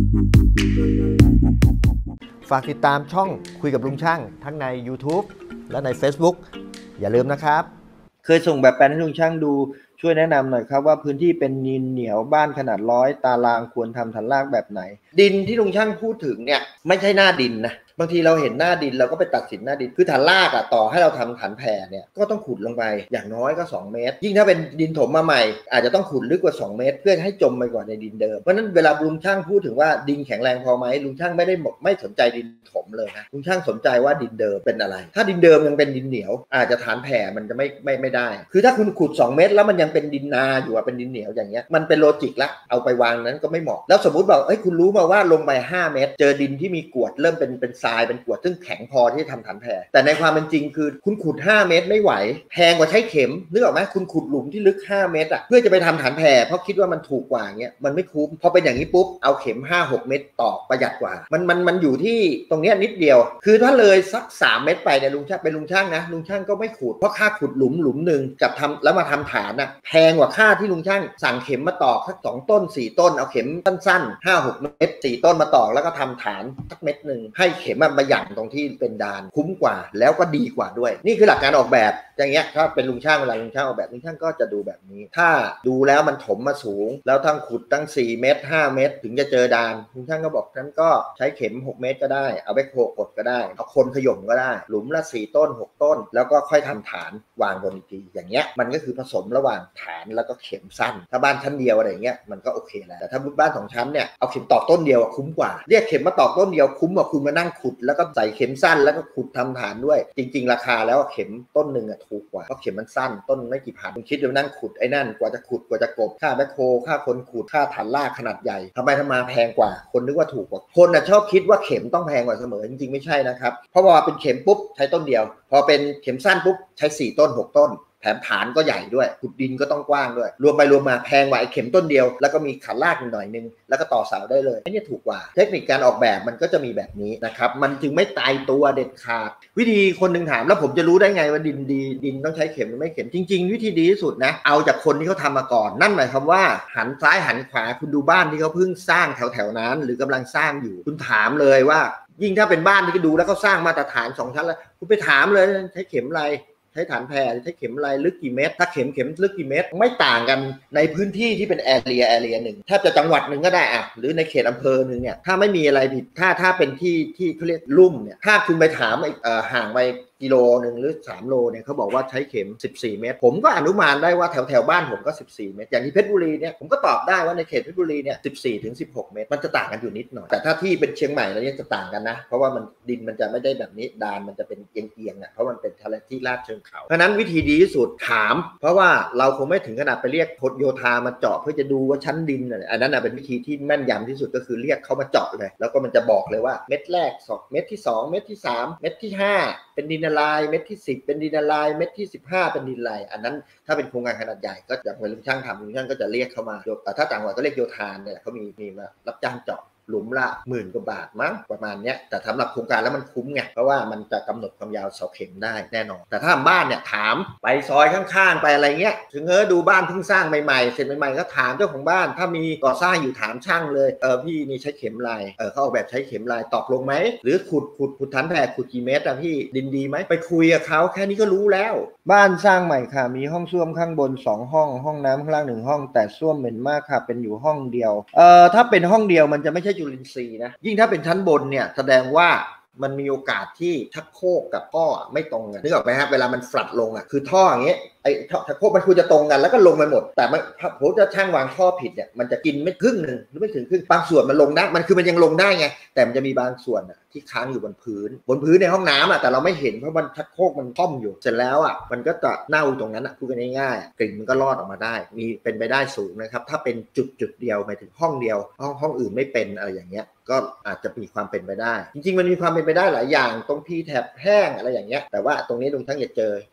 ฝากติดตามช่องคุยกับลุงช่างทั้งใน YouTube และใน Facebook อย่าลืมนะครับเคยส่งแบบแปลนให้ลุงช่างดูช่วยแนะนำหน่อยครับว่าพื้นที่เป็นดินเหนียวบ้านขนาด100 ตารางควรทำฐานรากแบบไหนดินที่ลุงช่างพูดถึงเนี่ยไม่ใช่หน้าดินนะบางทีเราเห็นหน้าดินเราก็ไปตัดสินหน้าดินคือฐานรากอะต่อให้เราทำฐานแผ่เนี่ยก็ต้องขุดลงไปอย่างน้อยก็2 เมตรยิ่งถ้าเป็นดินถมมาใหม่อาจจะต้องขุดลึกกว่า2 เมตรเพื่อให้จมไปกว่าในดินเดิมเพราะนั้นเวลาลุงช่างพูดถึงว่าดินแข็งแรงพอไหมลุงช่างไม่สนใจดินถมเลยนะลุงช่างสนใจว่าดินเดิมเป็นอะไรถ้าดินเดิมยังเป็นดินเหนียวอาจจะฐานแผ่มันจะไม่ได้คือถ้าคุณขุด2 เมตรแล้วมันยังเป็นดินนาอยู่เป็นดินเหนียวอย่างเงี้ยมันเป็นโลจิกละเอาไปวางนั้นก็ไม่เหมาะแล้วสมมติบอกคุณรู้มาว่าลงไป5 เมตรเจอดินที่มีกรวดเริ่มเป็นทรายเป็นกรวดซึ่งแข็งพอที่จะทำฐานแผ่แต่ในความเป็นจริงคือคุณขุด5 เมตรไม่ไหวแพงกว่าใช้เข็มนึกออกไหมคุณขุดหลุมที่ลึก5 เมตรเพื่อจะไปทำฐานแผ่เพราะคิดว่ามันถูกกว่าเงี้ยมันไม่คุ้มพอเป็นอย่างนี้ปุ๊บเอาเข็ม5-6 เมตรต่อประหยัดกว่ามันอยู่ที่ตรงนี้นิดเดียวคือถ้าเลยสัก3 เมตรไปเนี่ยลุงช่างเป็นลุงช่างนะลุงช่างก็ไม่ขุดเพราะค่าขุดหลุมหนึ่งกับทำแล้วมาทำฐานแพงกว่าค่าที่ลุงช่างสั่งเข็มมาตอกสัก2 ต้น4 ต้นเอาเข็มสั้นๆ5-6 เมตร4 ต้นมาตอกแล้วก็ทำฐานสักเม็ดนึงให้เข็มมาหยั่งตรงที่เป็นดานคุ้มกว่าแล้วก็ดีกว่าด้วยนี่คือหลักการออกแบบอย่างเงี้ยถ้าเป็นลุงช่างเวลาลุงช่างออกแบบลุงช่างก็จะดูแบบนี้ถ้าดูแล้วมันถมมาสูงแล้วทั้งขุดตั้ง4 เมตร5 เมตรถึงจะเจอดานลุงช่างก็บอกนั้นก็ใช้เข็ม6 เมตรก็ได้เอาแบคโฮกดก็ได้เอาคนขย่มก็ได้หลุมละ4 ต้น6 ต้นแล้วก็ค่อยทำฐานวางบนอีกทีอย่างเงี้ยมันก็คือผสมระหว่างฐานแล้วก็เข็มสั้นถ้าบ้านชั้นเดียวอะไรเงี้ยมันก็โอเคแล้วแต่ถ้าบ้าน2 ชั้นเนี่ยเอาเข็มตอกต้นเดียวคุ้มกว่าเรียกเข็มมาตอกต้นเดียวคุ้มกว่าคุณมานั่งขุดแล้วก็ใส่เข็มสั้นแล้วก็ขุดทำฐานด้วยจริงๆราคาแล้วเข็มต้นหนึ่งถูกกว่าเพราะเข็มมันสั้นต้นไม่กี่พันคุณคิดดูนั่งขุดไอ้นั่นกว่าจะขุดกว่าจะกบค่าแบคโฮค่าคนขุดค่าฐานรากขนาดใหญ่ทำไมมาแพงกว่าคนนึกว่าถูกกว่าคนชอบคิดว่าเข็มต้องแพงกว่าเสมอจริงๆไม่ใช่นะครับเพราะว่าเป็นเข็มปุ๊บใช้ต้นเดียวพอเป็นเข็มสั้นปุ๊บใช้4 ต้น6 ต้นแถมฐานก็ใหญ่ด้วยขุดดินก็ต้องกว้างด้วยรวมไปรวมมาแพงกว่าไอ้เข็มต้นเดียวแล้วก็มีขันรากหน่อยนึงแล้วก็ต่อเสาได้เลยไอ้นี่ถูกกว่าเทคนิคการออกแบบมันก็จะมีแบบนี้นะครับมันจึงไม่ตายตัวเด็ดขาดวิธีคนหนึ่งถามแล้วผมจะรู้ได้ไงว่าดินดีดินต้องใช้เข็มหรือไม่เข็มจริงๆวิธีดีที่สุดนะเอาจากคนที่เขาทำมาก่อนนั่นหมายความว่าหันซ้ายหันขวาคุณดูบ้านที่เขาเพิ่งสร้างแถวๆนั้นหรือกำลังสร้างอยู่คุณถามเลยว่ายิ่งถ้าเป็นบ้านที่ดูแล้วเขาสร้างมาตรฐาน2 ชั้นแล้วคุณไปถามเลยใช้เข็มอะไรใช้ฐานแผ่ใช้เข็มอะไรลึกกี่เมตรถ้าเข็มลึกกี่เมตรไม่ต่างกันในพื้นที่ที่เป็นแอเรียหนึ่งแทบจะจังหวัดหนึ่งก็ได้หรือในเขตอำเภอหนึ่งเนี่ยถ้าไม่มีอะไรผิดถ้าเป็นที่เขาเรียกลุ่มเนี่ยถ้าคุณไปถามห่างไปกิโลนึงหรือ3 โลเนี่ยเขาบอกว่าใช้เข็ม14 เมตรผมก็อนุมานได้ว่าแถวบ้านผมก็14 เมตรอย่างที่เพชรบุรีเนี่ยผมก็ตอบได้ว่าในเขตเพชรบุรีเนี่ย14-16 เมตรมันจะต่างกันอยู่นิดหน่อยแต่ถ้าที่เป็นเชียงใหม่แล้วเนี่ยจะต่างกันนะเพราะว่ามันดินมันจะไม่ได้แบบนี้ดานมันจะเป็นเอียงเพราะมันเป็นที่ลาดเชิงเขาเพราะนั้นวิธีดีที่สุดถามเพราะว่าเราคงไม่ถึงขนาดไปเรียกโยธามาเจาะเพื่อจะดูว่าชั้นดินอันนั้นเป็นวิธีที่แม่นยำที่สุดก็คือเรียกเขามาเจาะเลยแล้วก็มันจะบอกเลยว่าเม็ดแรก2 เม็ดที่2 เม็ดที่3 เม็ดที่5เป็นดินอะไรเม็ดที่10เป็นดินอะไรเม็ดที่15เป็นดินอะไรอันนั้นถ้าเป็นโครงการขนาดใหญ่ก็อย่างลุงช่างทำลุงช่างก็จะเรียกเขามาถ้าต่างจังหวัดก็เรียกโยธาเนี่ยเขามีมารับจ้างเจาะหลุมละ10,000 กว่าบาทมั้งประมาณนี้แต่สำหรับโครงการแล้วมันคุ้มไงเพราะว่ามันจะกำหนดความยาวเสาเข็มได้แน่นอนแต่ถ้าบ้านเนี่ยถามไปซอยข้างๆไปอะไรเงี้ยถึงดูบ้านเพิ่งสร้างใหม่ๆเสร็จใหม่ๆก็ถามเจ้าของบ้านถ้ามีก่อสร้างอยู่ถามช่างเลยพี่นี่ใช้เข็มลายเขาออกแบบใช้เข็มลายตอกลงไหมหรือขุดฐานแผ่ขุดกี่เมตรพี่ดินดีไหมไปคุยกับเขาแค่นี้ก็รู้แล้วบ้านสร้างใหม่ค่ะมีห้องส้วมข้างบน2 ห้องห้องน้ำข้างล่าง1 ห้องแต่ส้วมเหม็นมากค่ะเป็นอยู่ห้องเดียวถ้าเป็นห้องเดียวมันจะไม่ใช่จุลินทรีย์นะยิ่งถ้าเป็นชั้นบนเนี่ยแสดงว่ามันมีโอกาสที่ชักโครกกับท่อไม่ตรงกันนึกออกไหมครับเวลามันฟลัดลงคือท่ออย่างเงี้ยไอ้ชักโครกมันควรจะตรงกันแล้วก็ลงไปหมดแต่ผมจะช่างวางท่อผิดเนี่ยมันจะกินไม่ครึ่งนึงหรือไม่ถึงครึ่งบางส่วนมันลงได้มันยังลงได้ไงแต่มันจะมีบางส่วนที่ค้างอยู่บนพื้นในห้องน้ำแต่เราไม่เห็นเพราะมันชักโครกมันค่อมอยู่เสร็จแล้วมันก็จะเน่าตรงนั้นพูดกันง่ายๆกลิ่นมันก็รอดออกมาได้มีเป็นไปได้สูงนะครับถ้าเป็นจุดเดียวหมายถึงห้องเดียวห้องอื่นไม่เป็นอะไรอย่างเงี้ยก็อาจจะมีความเป็นไปได้จริงๆมันมีความเป็นไปได้หลายอย่างตรงที่แถบแห้งอะไรอย่างเงี้ยแต่ว่าตรงนี้ลุงทั้งอย่าเจอ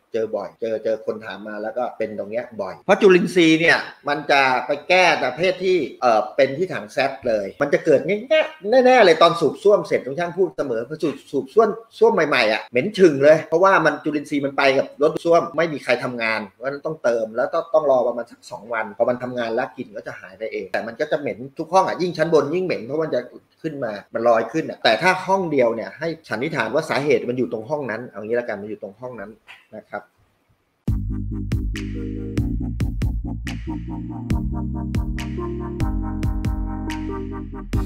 เจอบ่อยเจอคนถามมาแล้วก็เป็นตรงเนี้ยบ่อยเพราะจุลินทรีย์เนี่ยมันจะไปแก้ประเภทที่เป็นที่ถังแซดเลยมันจะเกิดง่ายๆแน่ๆเลยตอนสูบส้วมเสร็จทุกท่านพูดเสมอพอสูบส้วมใหม่ๆอ่ะเหม็นฉึ่งเลยเพราะว่ามันจุลินทรีย์มันไปกับรถส้วมไม่มีใครทำงานเพราะนั้นต้องเติมแล้วต้องรอประมาณสัก2 วันพอมันทำงานแล้วกลิ่นก็จะหายไปเองแต่มันก็จะเหม็นทุกห้องอ่ะยิ่งชั้นบนยิ่งเหม็นเพราะมันจะขึ้นมามันลอยขึ้นอ่ะแต่ถ้าห้องเดียวเนี่ยให้สันนิษฐานว่าสาเหตุมันอยู่ตรงห้องนั้นเอางี้ละกันมันอยู่ตรงห้องนั้นนะครับ